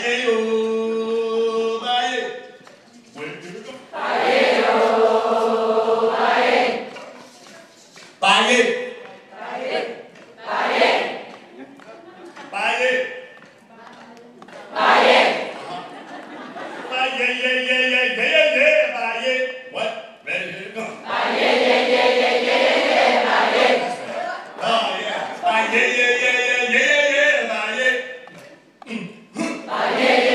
Yeah.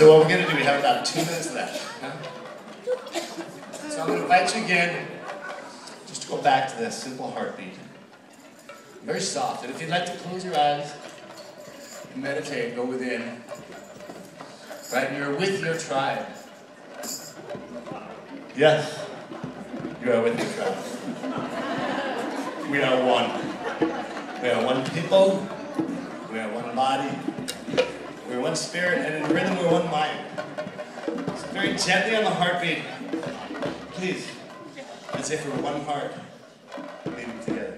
So what we're going to do, we have about 2 minutes left. Huh? So I'm going to invite you again, just to go back to that simple heartbeat. Very soft. And if you'd like to close your eyes and meditate, go within. Right? You're with your tribe. Yes, you are with your tribe. We are one. We are one people. We are one body. We're one spirit, and in rhythm, we're one mind. So very gently on the heartbeat, please, as if we're one heart, beating together.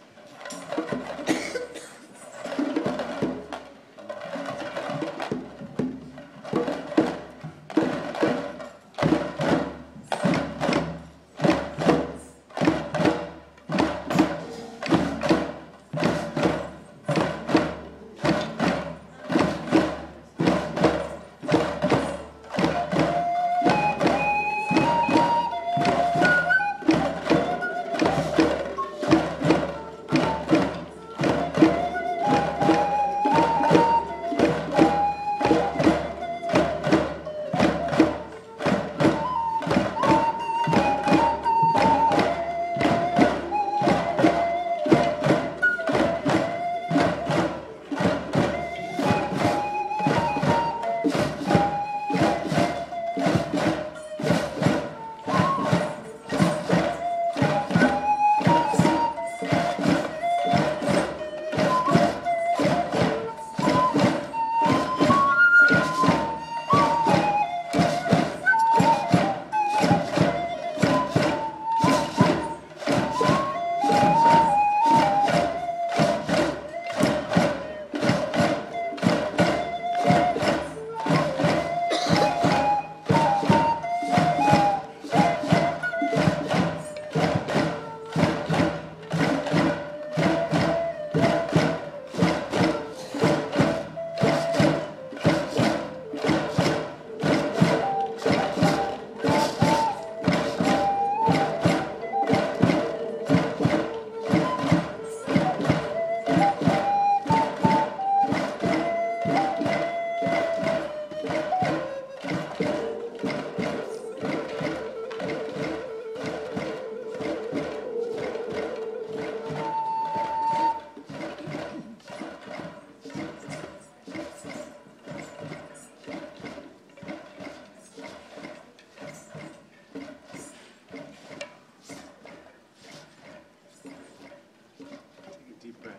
Deep breath.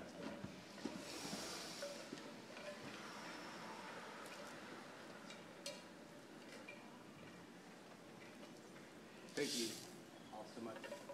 Thank you all so much.